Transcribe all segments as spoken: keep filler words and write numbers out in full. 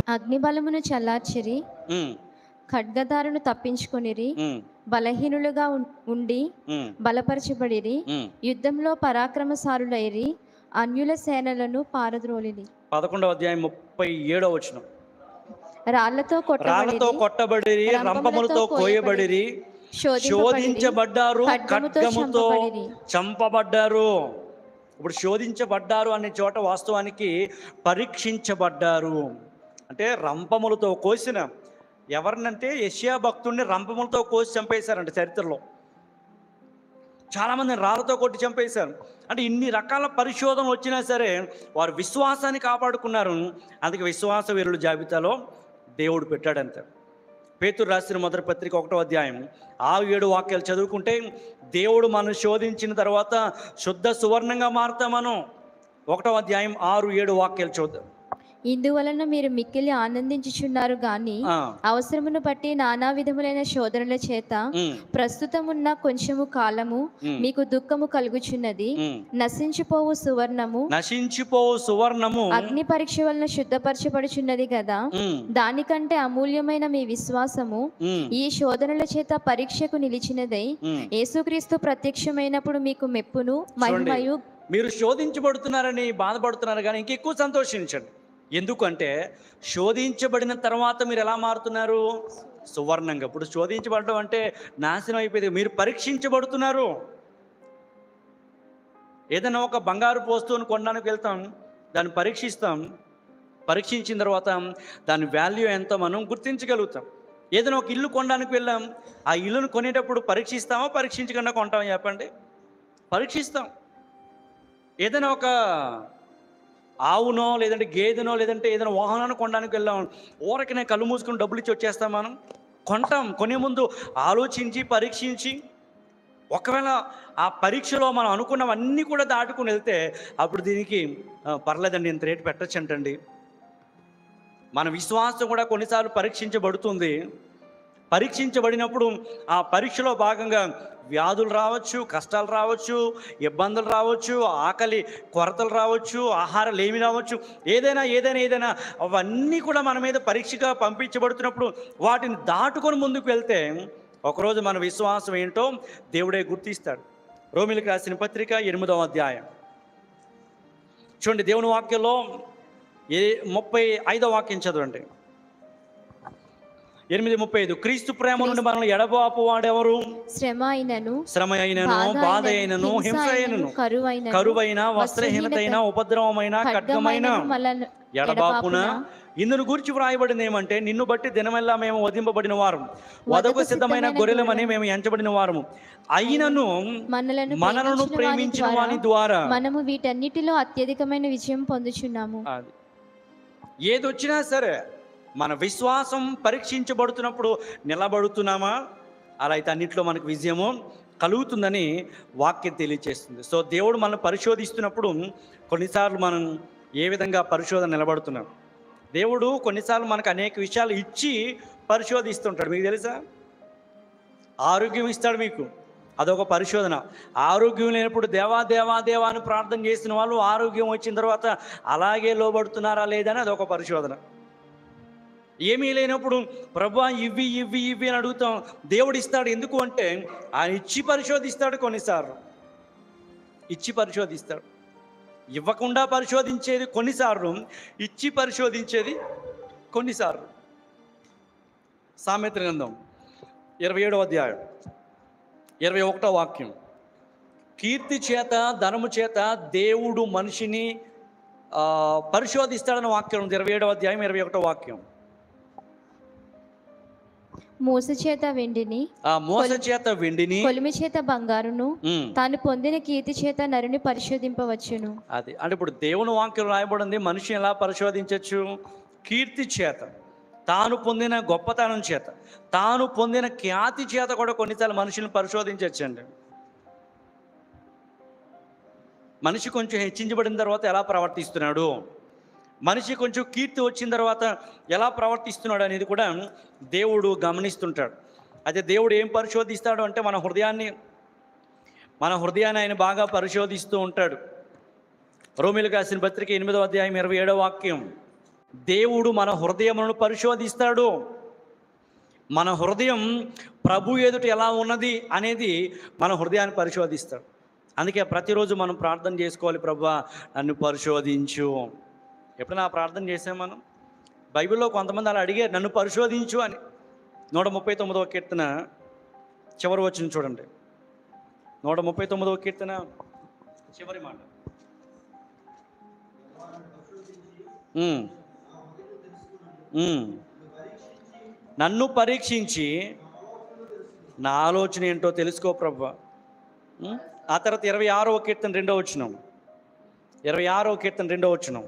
అగ్నిబలమును చల్లార్చిరి, ఉమ్, ఖడ్గదారును తప్పించుకొనిరి, ఉమ్, బలహీనులుగా ఉం- ఉండి ఉమ్, బలపరచబడిరి, ఉమ్. యుద్ధంలో పరాక్రమశాలులైరి, అన్యుల సేనలను పారద్రోలిరి. పదకొండవ అధ్యాయం ముప్పై ఏడవ వచనం. రాళ్లతో రాళ్లతో కొట్టబడిరి, కొట్టబడిరి, రంపములతో రంపములతో కోయబడిరి, కోయబడిరి, శోధింపబడిరి, శోధించబడ్డారు, ఖడ్గముతో ఖడ్గముతో చంపబడిరి. చంపబడ్డారు. ఇప్పుడు శోధించబడ్డారు అనే చోట వాస్తవానికి పరీక్షించబడ్డారు. అంటే రంపములతో కోసిన, ఎవరినంటే యెషయా భక్తుడిని రంపములతో కోసి చంపేశారంట చరిత్రలో. చాలామందిని రాళ్ళతో కొట్టి చంపేశారు. అంటే ఇన్ని రకాల పరిశోధనలు వచ్చినా సరే వారు విశ్వాసాన్ని కాపాడుకున్నారు. అందుకే విశ్వాస వీరుల జాబితాలో దేవుడు పెట్టాడంత. పేతురు రాసిన మొదటి పత్రిక ఒకటో అధ్యాయం ఆ ఏడు వాక్యాలు చదువుకుంటే దేవుడు మనం శోధించిన తర్వాత శుద్ధ సువర్ణంగా మారుతాం మనం. ఒకటో అధ్యాయం ఆరు ఏడు వాక్యాలు చూద్దాం. ఇందువలన మీరు మిక్కిలి ఆనందించుచున్నారు గాని ఆ, అవసరమును బట్టి నానా విధములైన శోధనల చేత ఉమ్, ప్రస్తుతమున్న కొంచెము కాలము ఉమ్, మీకు దుఃఖము కలుగుచున్నది. ఉమ్. నశించిపోవు సువర్ణము నశించిపోవు సువర్ణము అగ్ని పరీక్ష వలన శుద్ధపరచబడుచున్నది కదా, ఉమ్, దానికంటే అమూల్యమైన మీ విశ్వాసము ఉమ్, ఈ శోధనల చేత పరీక్షకు నిలిచినదై ఉమ్. యేసుక్రీస్తు ప్రత్యక్షమైనప్పుడు మీకు మెప్పును మహిమయు. మీరు శోధించబడుతున్నారని బాధపడుతున్నారు కానీ ఇంకెక్కువ సంతోషించండి. ఎందుకంటే శోధించబడిన తర్వాత మీరు ఎలా మారుతున్నారు? సువర్ణంగా. ఇప్పుడు శోధించబడడం అంటే నాశనం అయిపోయింది. మీరు పరీక్షించబడుతున్నారు. ఏదైనా ఒక బంగారు వస్తువును కొనడానికి వెళ్తాం, దాన్ని పరీక్షిస్తాం. పరీక్షించిన తర్వాత దాని వాల్యూ ఎంతో మనం గుర్తించగలుగుతాం. ఏదైనా ఒక ఇల్లు కొనడానికి వెళ్ళాం, ఆ ఇల్లును కొనేటప్పుడు పరీక్షిస్తామా పరీక్షించకుండా కొంటామా చెప్పండి? పరీక్షిస్తాం. ఏదైనా ఒక ఆవునో లేదంటే గేదెనో లేదంటే ఏదైనా వాహనాన్ని కొనడానికి వెళ్ళాం, ఊరకనే కళ్ళు మూసుకుని డబ్బులు ఇచ్చి వచ్చేస్తాం మనం? కొంటాం. కొనే ముందు ఆలోచించి పరీక్షించి, ఒకవేళ ఆ పరీక్షలో మనం అనుకున్నవన్నీ కూడా దాటుకుని వెళ్తే అప్పుడు దీనికి "ఆ, పర్లేదండి, ఇంత రేటు పెట్టచ్చు" అంటండి. మన విశ్వాసం కూడా కొన్నిసార్లు పరీక్షించబడుతుంది. పరీక్షించబడినప్పుడు ఆ పరీక్షలో భాగంగా వ్యాధులు రావచ్చు, కష్టాలు రావచ్చు, ఇబ్బందులు రావచ్చు, ఆకలి కొరతలు రావచ్చు, ఆహారాలు ఏమి రావచ్చు, ఏదైనా ఏదైనా ఏదైనా అవన్నీ కూడా మన మీద పరీక్షగా పంపించబడుతున్నప్పుడు వాటిని దాటుకొని ముందుకు వెళ్తే ఒకరోజు మన విశ్వాసం ఏంటో దేవుడే గుర్తిస్తాడు. రోమిలికి రాసిన పత్రిక ఎనిమిదవ అధ్యాయం చూడండి. దేవుని వాక్యంలో ఏ ముప్పై ఐదవ వాక్యం చదవండి. ఎనిమిది ముప్పై ఐదు. క్రీస్తు ప్రేమ నుండి మనల్ని ఎడబాపు వాడెవరు? శ్రమ అయినను, శ్రమ అయినను, బాధ అయినను, హింస అయినను, కరువైన కరువైన, వస్త్రహీనతైన, ఉపద్రవమైన, ఖడ్గమైన, ఎడబాపున. ఇందును గురించి వ్రాయబడింది ఏమంటే, నిన్ను బట్టి దినమెల్లా మేము వధింపబడిన వారం, వధకు సిద్ధమైన గొర్రెలమని మేము ఎంచబడిన వారము, అయినను మనలను మనలను ప్రేమించిన వాని ద్వారా మనము వీటన్నిటిలో అత్యధికమైన విజయం పొందుచున్నాము. అది ఏదొచ్చినా సరే మన విశ్వాసం పరీక్షించబడుతున్నప్పుడు నిలబడుతున్నామా? అలా అయితే అన్నింటిలో మనకు విజయము కలుగుతుందని వాక్యం తెలియజేస్తుంది. సో దేవుడు మనల్ని పరిశోధిస్తున్నప్పుడు కొన్నిసార్లు మనం ఏ విధంగా పరిశోధన నిలబడుతున్నాం? దేవుడు కొన్నిసార్లు మనకు అనేక విషయాలు ఇచ్చి పరిశోధిస్తుంటాడు. మీకు తెలుసా? ఆరోగ్యం ఇస్తాడు మీకు, అదొక పరిశోధన. ఆరోగ్యం లేనప్పుడు దేవా దేవా దేవా అని ప్రార్థన చేసిన వాళ్ళు ఆరోగ్యం వచ్చిన తర్వాత అలాగే లోబడుతున్నారా లేదని అదొక పరిశోధన. ఏమీ లేనప్పుడు ప్రభా ఇవి ఇవి ఇవి అని అడుగుతాం, దేవుడు ఇస్తాడు. ఎందుకు అంటే ఆయన ఇచ్చి పరిశోధిస్తాడు. కొన్నిసార్లు ఇచ్చి పరిశోధిస్తాడు. ఇవ్వకుండా పరిశోధించేది కొన్నిసార్లు, ఇచ్చి పరిశోధించేది కొన్నిసార్లు. సామెత గ్రంథం ఇరవై ఏడవ అధ్యాయం ఇరవై ఒకటో వాక్యం. కీర్తి చేత ధనము చేత దేవుడు మనిషిని ఆ, పరిశోధిస్తాడన్న వాక్యం ఉంది. ఇరవై ఏడవ అధ్యాయం ఇరవై ఒకటో వాక్యం. మోస చేత వెండిని, ఆ మోస చేత వెండిని, కొలిమి చేత బంగారును, ఉమ్, తాను పొందిన కీర్తి చేత నరుని పరిశోధింపవచ్చును. అది అంటే ఇప్పుడు దేవుని వాక్యం రాయబడింది. మనిషిని ఎలా పరిశోధించవచ్చు? కీర్తి చేత, తాను పొందిన గొప్పతనం చేత, తాను పొందిన ఖ్యాతి చేత కూడా కొన్నిసార్లు మనుషులను పరిశోధించవచ్చండి. మనిషి కొంచెం హెచ్చించబడిన తర్వాత ఎలా ప్రవర్తిస్తున్నాడు, మనిషి కొంచెం కీర్తి వచ్చిన తర్వాత ఎలా ప్రవర్తిస్తున్నాడు అనేది కూడా దేవుడు గమనిస్తుంటాడు. అయితే దేవుడు ఏం పరిశోధిస్తాడు అంటే మన హృదయాన్ని మన హృదయాన్ని ఆయన బాగా పరిశోధిస్తూ ఉంటాడు. రోమిలికి రాసిన పత్రిక ఎనిమిదవ అధ్యాయం ఇరవై ఏడవ వాక్యం. దేవుడు మన హృదయములను పరిశోధిస్తాడు. మన హృదయం ప్రభు ఎదుట ఎలా ఉన్నది అనేది మన హృదయాన్ని పరిశోధిస్తాడు. అందుకే ప్రతిరోజు మనం ప్రార్థన చేసుకోవాలి, ప్రభువా నన్ను పరిశోధించు. ఎప్పుడైనా ఆ ప్రార్థన చేసాం మనం? బైబిల్లో కొంతమంది అలా అడిగారు, నన్ను పరిశోధించు అని. నూట ముప్పై తొమ్మిదవ కీర్తన చివరి వచ్చింది చూడండి. నూట ముప్పై తొమ్మిదవ కీర్తన చివరి మాట. ఉమ్. ఉమ్. నన్ను పరీక్షించి నా ఆలోచన ఏంటో తెలుసుకో ప్రభువా. ఆ తర్వాత ఇరవై ఆరవ కీర్తన రెండో వచనం. ఇరవై ఆరవ కీర్తన రెండో వచనం.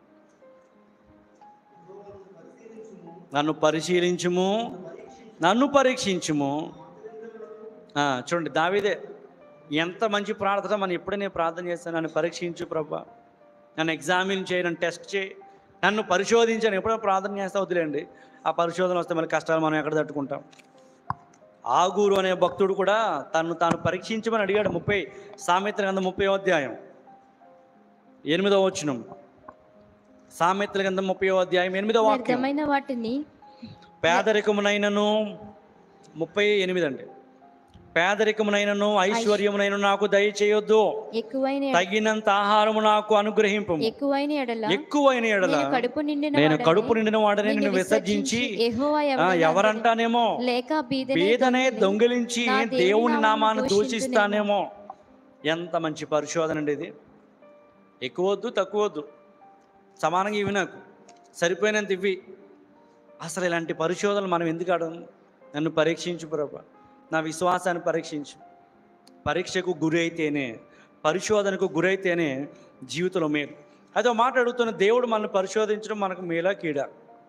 నన్ను పరిశీలించుము, నన్ను పరీక్షించుము. చూడండి, దావీదే ఎంత మంచి ప్రార్థన. మనం ఎప్పుడే నేను ప్రార్థన చేస్తాను, నన్ను పరీక్షించు ప్రభువా, నన్ను ఎగ్జామిన్ చేయి, నన్ను టెస్ట్ చేయి, నన్ను పరిశోధించాను. ఎప్పుడైనా ప్రార్థన చేస్తే వదిలేండి, ఆ పరిశోధన వస్తే మళ్ళీ కష్టాలు మనం ఎక్కడ తట్టుకుంటాం. ఆగూరు అనే భక్తుడు కూడా తను తాను పరీక్షించమని అడిగాడు. ముప్పై సామెతల గ్రంథం ముప్పై అధ్యాయం ఎనిమిదవ వచనం. సామెతల గ్రంథం ముప్పై అధ్యాయం ఎనిమిదవ వాక్యం. వాటిని పేదరికమునైనను ముప్పై ఎనిమిది అండి. పేదరికమునైనను ఐశ్వర్యమునైన నాకు దయచేయొద్దు, తగినంత ఆహారము నాకు అనుగ్రహింపు. ఎక్కువైన ఎడల ఎక్కువైన ఎడల కడుపు నిండిన నేను కడుపు నిండిన వాడనే నిన్ను విసర్జించి ఎవరంటానేమో, లేక బీదనే దొంగిలించి దేవుని నామాన్ని దూషిస్తానేమో. ఎంత మంచి పరిశోధన అండి ఇది. ఎక్కువద్దు తక్కువద్దు, సమానంగా ఇవి నాకు సరిపోయినంత ఇవి. అసలు ఇలాంటి పరిశోధనలు మనం ఎందుకు అడగం? నన్ను పరీక్షించు ప్రభు, నా విశ్వాసాన్ని పరీక్షించు. పరీక్షకు గురైతేనే, పరిశోధనకు గురైతేనే జీవితంలో మేలు. అదే మాట అడుగుతున్న, దేవుడు మనల్ని పరిశోధించడం మనకు మేలా కీడా?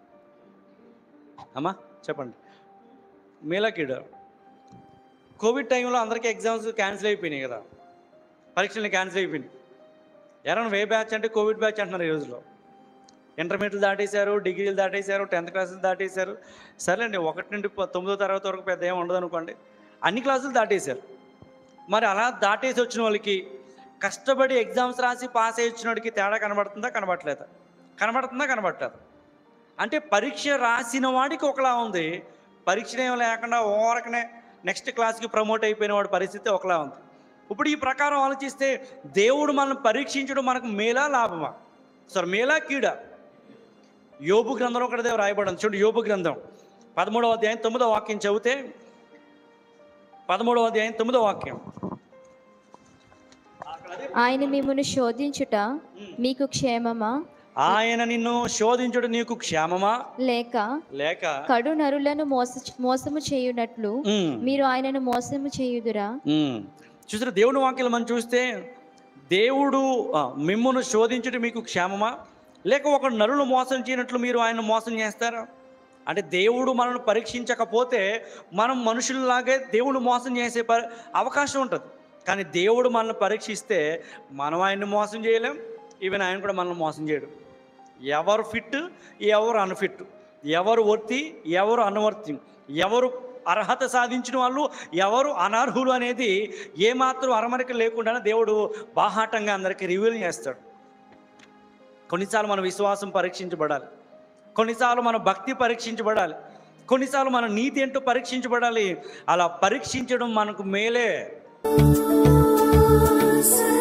అమ్మా చెప్పండి, మేలా కీడా? కోవిడ్ టైంలో అందరికీ ఎగ్జామ్స్ క్యాన్సిల్ అయిపోయినాయి కదా, పరీక్షలు క్యాన్సిల్ అయిపోయినాయి. ఎవరైనా వే బ్యాచ్ అంటే కోవిడ్ బ్యాచ్ అంటున్నారు ఈ రోజులో. ఇంటర్మీడియట్ దాటేశారు, డిగ్రీలు దాటేశారు, టెన్త్ క్లాసులు దాటేశారు. సరేండి, ఒకటి నుండి తొమ్మిదో తరగతి వరకు పెద్ద ఏమి ఉండదు అనుకోండి, అన్ని క్లాసులు దాటేశారు. మరి అలా దాటేసి వచ్చిన వాళ్ళకి, కష్టపడి ఎగ్జామ్స్ రాసి పాస్ అయ్యి వచ్చిన వాడికి తేడా కనబడుతుందా కనబడలేదా? కనబడుతుందా కనబడలేదు? అంటే పరీక్ష రాసిన వాడికి ఒకలా ఉంది, పరీక్ష ఏం లేకుండా ఓరకనే నెక్స్ట్ క్లాస్కి ప్రమోట్ అయిపోయిన వాడి పరిస్థితి ఒకలా ఉంది. ఇప్పుడు ఈ ప్రకారం ఆలోచిస్తే దేవుడు మనల్ని పరీక్షించడం మనకు మేలా లాభమా? సార్ మేలా కీడా? యోబు గ్రంథంలో ఒకటి రాయబడింది చూడండి. యోబు గ్రంథం పదమూడవ అధ్యాయం తొమ్మిదవ వాక్యం చదివితే, పదమూడవ అధ్యాయం తొమ్మిదవ వాక్యం. ఆయన మిమ్మును శోధించుట మీకు క్షేమమా? ఆయన నిన్ను శోధించుట నీకు క్షేమమా? లేక లేక కడు నరులను మోస మోసము చేయునట్లు మీరు ఆయనను మోసము చేయుదురా? చూసారా, దేవుని వాక్యాలు మనం చూస్తే, దేవుడు మిమ్మును శోధించుట మీకు క్షేమమా, లేక ఒక నరులు మోసం చేయనట్లు మీరు ఆయన మోసం చేస్తారా? అంటే దేవుడు మనల్ని పరీక్షించకపోతే మనం మనుషుల్లాగే దేవుడు మోసం చేసే ప అవకాశం ఉంటుంది. కానీ దేవుడు మనల్ని పరీక్షిస్తే మనం ఆయన్ని మోసం చేయలేం, ఈవెన్ ఆయన కూడా మనల్ని మోసం చేయడు. ఎవరు ఫిట్, ఎవరు అన్ఫిట్, ఎవరు వర్తి, ఎవరు అనవర్తి, ఎవరు అర్హత సాధించిన వాళ్ళు, ఎవరు అనర్హులు అనేది ఏమాత్రం అరమరిక లేకుండా దేవుడు బాహాటంగా అందరికీ రివీల్ చేస్తాడు. కొన్నిసార్లు మన విశ్వాసం పరీక్షించబడాలి, కొన్నిసార్లు మన భక్తి పరీక్షించబడాలి, కొన్నిసార్లు మన నీతి ఏంటో పరీక్షించబడాలి. అలా పరీక్షించడం మనకు మేలే.